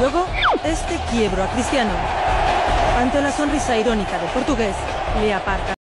Luego, este quiebro a Cristiano. Ante la sonrisa irónica del portugués, le aparta.